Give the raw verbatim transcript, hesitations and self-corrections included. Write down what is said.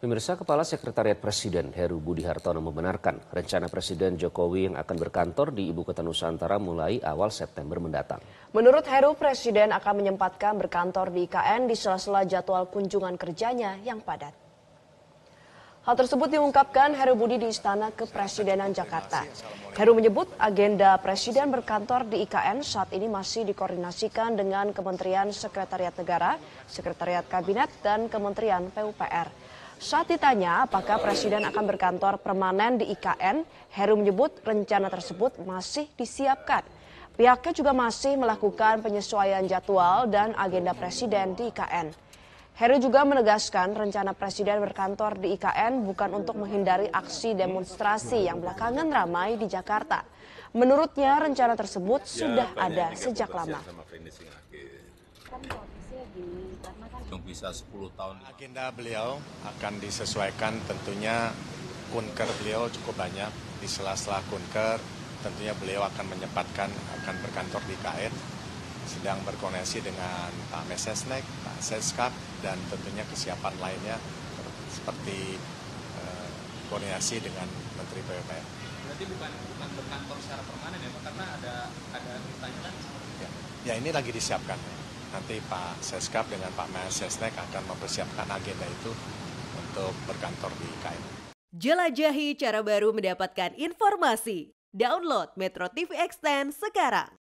Pemirsa, Kepala Sekretariat Presiden Heru Budi Hartono membenarkan rencana Presiden Jokowi yang akan berkantor di Ibu Kota Nusantara mulai awal September mendatang. Menurut Heru, Presiden akan menyempatkan berkantor di I K N di sela-sela jadwal kunjungan kerjanya yang padat. Hal tersebut diungkapkan Heru Budi di Istana Kepresidenan Jakarta. Heru menyebut agenda Presiden berkantor di I K N saat ini masih dikoordinasikan dengan Kementerian Sekretariat Negara, Sekretariat Kabinet, dan Kementerian P U P R. Saat ditanya apakah Presiden akan berkantor permanen di I K N, Heru menyebut rencana tersebut masih disiapkan. Pihaknya juga masih melakukan penyesuaian jadwal dan agenda Presiden di I K N. Heru juga menegaskan rencana Presiden berkantor di I K N bukan untuk menghindari aksi demonstrasi yang belakangan ramai di Jakarta. Menurutnya rencana tersebut sudah ada sejak lama. Bisa sepuluh tahun. Agenda beliau akan disesuaikan, tentunya kunker beliau cukup banyak. Di sela-sela kunker tentunya beliau akan menyempatkan akan berkantor di I K N, sedang berkoordinasi dengan Pak Mensesnek, Pak Seskap, dan tentunya kesiapan lainnya seperti eh, koordinasi dengan Menteri P U P R. Berarti bukan bukan berkantor secara permanen ya Pak, karena ada ada beritanya kan? Ya, ya ini lagi disiapkan. Nanti Pak Seskap dengan Pak Mensesnek akan mempersiapkan agenda itu untuk berkantor di I K N. Jelajahi cara baru mendapatkan informasi. Download Metro T V Extend sekarang.